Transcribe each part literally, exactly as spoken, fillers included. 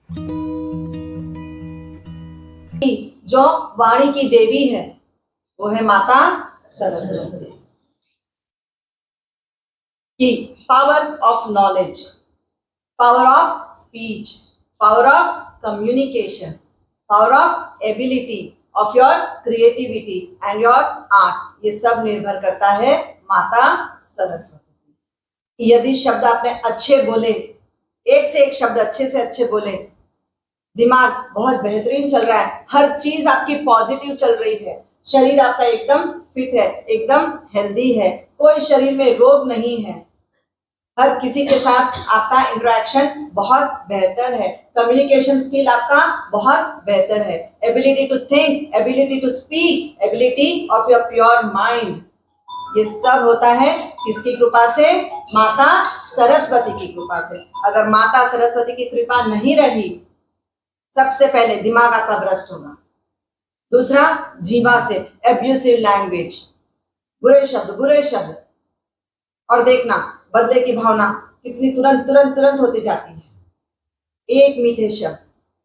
जो वाणी की देवी है वो है माता सरस्वती। की power of knowledge, power of speech, power of communication, power of ability of your creativity and your art, ये सब निर्भर करता है माता सरस्वती। यदि शब्द आपने अच्छे बोले, एक से एक शब्द अच्छे से अच्छे बोले, दिमाग बहुत बेहतरीन चल रहा है, हर चीज आपकी पॉजिटिव चल रही है, शरीर आपका एकदम फिट है, एकदम हेल्दी है, कोई शरीर में रोग नहीं है, हर किसी के साथ आपका इंटरेक्शन बहुत बेहतर है, कम्युनिकेशन स्किल आपका बहुत बेहतर है, ability to think, ability to speak, ability of your pure mind, ये सब होता है किसकी कृपा से? माता सरस्वती की कृपा से। अगर माता सरस्वती की कृपा नहीं रही, सबसे पहले दिमाग आपका भ्रष्ट होगा, दूसरा जीवा से एब्यूसिव लैंग्वेज, बुरे शब्द बुरे शब्द, और देखना बदले की भावना कितनी तुरंत तुरंत तुरंत होती जाती है, एक मीठे शब्द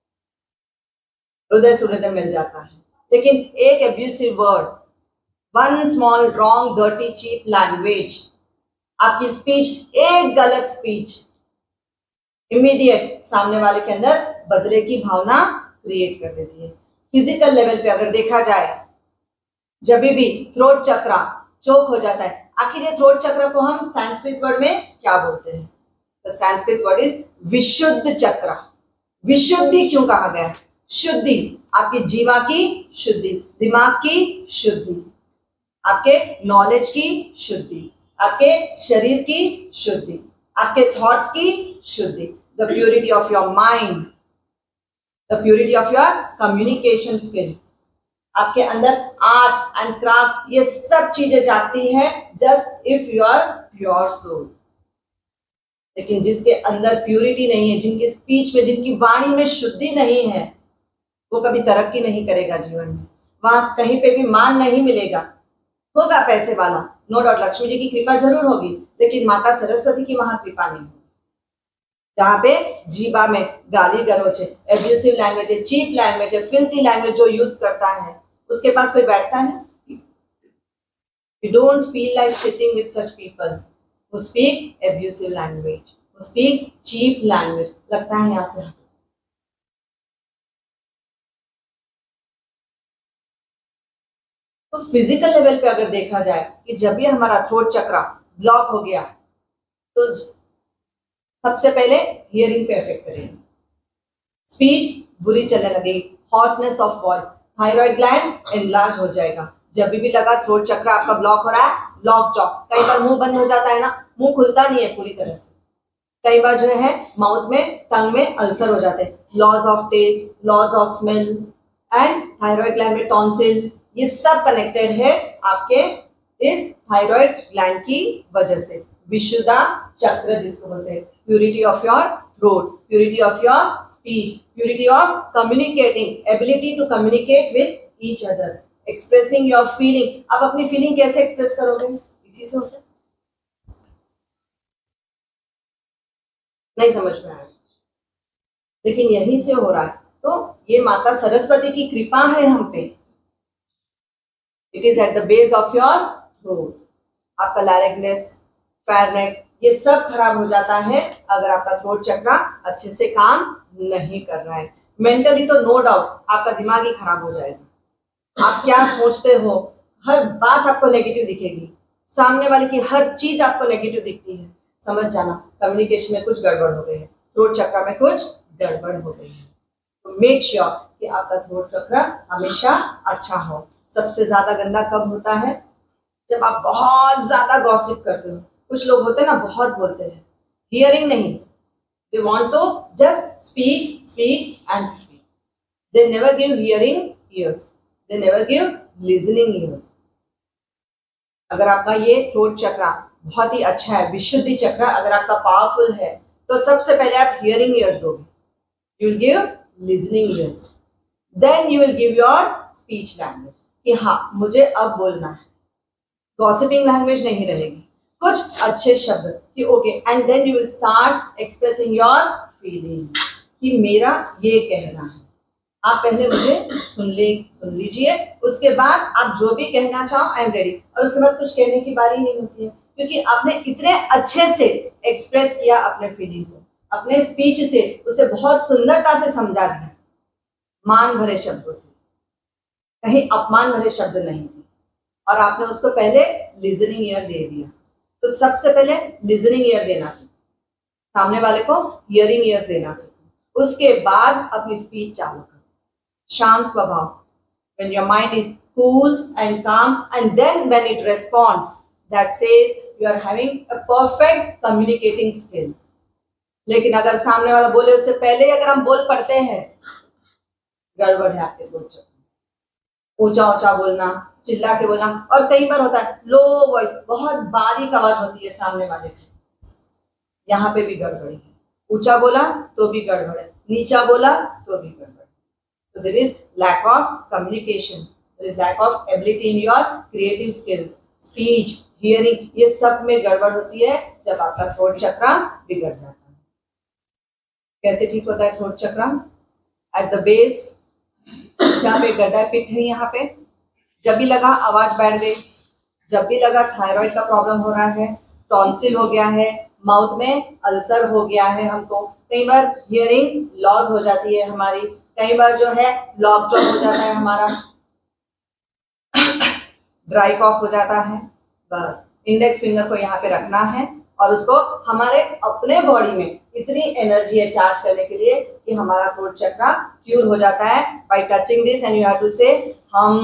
हृदय से हृदय मिल जाता है, लेकिन एक abusive word, one small wrong dirty cheap language, आपकी स्पीच, एक गलत स्पीच इमीडिएट सामने वाले के अंदर बदले की भावना क्रिएट कर देती है। फिजिकल लेवल पे अगर देखा जाए, जब भी थ्रोट चक्रा चोक हो जाता है, आखिर ये थ्रोट चक्र को हम संस्कृत वर्ड में क्या बोलते हैं? द संस्कृत वर्ड इज विशुद्ध चक्र। विशुद्धि क्यों कहा गया? शुद्धि, आपकी जीवा की शुद्धि, दिमाग की शुद्धि, आपके नॉलेज की शुद्धि, आपके शरीर की शुद्धि, आपके थॉट्स की शुद्धि, the purity of your mind, the purity of your communication skill, आपके अंदर आर्ट एंड क्राफ्ट, ये सब चीजें जाती है just if you are pure soul. लेकिन जिसके अंदर प्योरिटी नहीं है, जिनकी स्पीच में, जिनकी वाणी में शुद्धि नहीं है, वो कभी तरक्की नहीं करेगा जीवन में, वहां कहीं पे भी मान नहीं मिलेगा। होगा पैसे वाला, नो डाउट, लक्ष्मी जी की कृपा जरूर होगी, लेकिन माता सरस्वती की वहां कृपा नहीं होगी। जहाँ पे जीवा में गाली गलौज है, एब्यूसिव लैंग्वेज है, चीप लैंग्वेज है, फिल्थी लैंग्वेज जो यूज करता है, उसके पास कोई बैठता है? You don't feel like sitting with such people who speak abusive language, who speaks cheap language. लगता है यहाँ से। तो फिजिकल लेवल पे अगर देखा जाए कि जब भी हमारा थ्रोट चक्र ब्लॉक हो गया, तो सबसे पहले हियरिंग पे इफेक्ट करेगी, स्पीच बुरी चलने लगेगी, hoarseness of voice, thyroid gland enlarge हो जाएगा। जब भी लगा थ्रोट चक्र आपका ब्लॉक हो रहा है, लॉक जॉ, कई बार मुंह बंद हो जाता है ना, मुंह खुलता नहीं है पूरी तरह से, कई बार जो है माउथ में, टंग में अल्सर हो जाते हैं, loss of taste, loss of smell and thyroid gland में टॉन्सिल, ये सब कनेक्टेड है आपके इस थायराइड ग्लैंड की वजह से। विशुद्धा चक्र जिसको बोलते हैं, purity of your throat, purity of your speech, purity of communicating, ability to communicate with each other, expressing your feeling. आप अपनी फीलिंग कैसे एक्सप्रेस करोगे? इसी से होता है। नहीं समझ में आया, लेकिन यहीं से हो रहा है। तो ये माता सरस्वती की कृपा है हम पे। It is at the base of your throat. आपका लैरिंग्स, फेरनेक्स, ये सब खराब हो जाता है अगर आपका थ्रोट चक्र अच्छे से काम नहीं कर रहा है। मेंटली तो नो डाउट आपका दिमाग ही खराब हो जाएगा। आप क्या सोचते हो, हर बात आपको नेगेटिव दिखेगी, सामने वाले की हर चीज आपको नेगेटिव दिखती है, समझ जाना कम्युनिकेशन में कुछ गड़बड़ हो गई है, थ्रोट चक्र में कुछ गड़बड़ हो गई है। तो मेक श्योर कि आपका थ्रोट चक्र हमेशा अच्छा हो। सबसे ज्यादा गंदा कब होता है? जब आप बहुत ज्यादा गॉसिप करते हो। कुछ लोग होते हैं ना, बहुत बोलते हैं, हियरिंग नहीं, they want to just speak speak and speak, they never give hearing ears, they never give listening ears. अगर आपका ये थ्रोट चक्र बहुत ही अच्छा है, विशुद्धि चक्र अगर आपका पावरफुल है, तो सबसे पहले आप हियरिंग ईयर्स दोगे, you will give listening ears, then you will give your speech language कि हाँ मुझे अब बोलना है, गॉसिपिंग लैंग्वेज नहीं रहेगी, कुछ अच्छे शब्द कि okay, and then you will start expressing your feeling कि मेरा ये कहना है। आप पहले मुझे सुन ले सुन लीजिए, उसके बाद आप जो भी कहना चाहो आई एम रेडी। और उसके बाद कुछ कहने की बारी नहीं होती है, क्योंकि आपने इतने अच्छे से एक्सप्रेस किया अपने फीलिंग को, अपने स्पीच से उसे बहुत सुंदरता से समझा दिया, मान भरे शब्दों से, कहीं अपमान भरे शब्द नहीं थे, और आपने उसको पहले लिसनिंग ईयर दे दिया। तो सबसे पहले लिसनिंग ईयर देना सीखो, सामने वाले को हियरिंग ईयर्स देना सीखो, उसके बाद अपनी स्पीच चालू करो। शांत स्वभाव, when your mind is cool and calm, and then when it responds, that says you are having a perfect communicating skill. लेकिन अगर सामने वाला बोले उससे पहले अगर हम बोल पड़ते हैं, गड़बड़ है आपके थ्रोट चक्र। ऊंचा ऊंचा बोलना, चिल्ला के बोलना, और कई बार होता है लो वॉइस, बहुत बारीक आवाज होती है सामने वाले की, यहाँ पे भी गड़बड़ी है। ऊंचा बोला तो भी गड़बड़ है, नीचा बोला तो भी गड़बड़ है। So there is lack of communication, there is lack of ability in your creative skills, speech, hearing, ये सब में गड़बड़ होती है जब आपका थ्रोट चक्र बिगड़ जाता है। कैसे ठीक होता है थ्रोट चक्र? एट द बेस, जहाँ पे गड्ढा पिट है, यहाँ पे जब भी लगा आवाज बैठ गई, जब भी लगा थायराइड का प्रॉब्लम हो रहा है, टॉन्सिल हो गया है, माउथ में अल्सर हो गया है, हमको कई बार हियरिंग लॉस हो जाती है हमारी, कई बार जो है लॉक जॉ हो जाता है हमारा, ड्राई कॉफ हो जाता है, बस इंडेक्स फिंगर को यहाँ पे रखना है और उसको हमारे अपने बॉडी में इतनी एनर्जी है चार्ज करने के लिए कि हमारा थ्रोट चक्र क्यूर हो जाता है by touching this, and you have to say हम।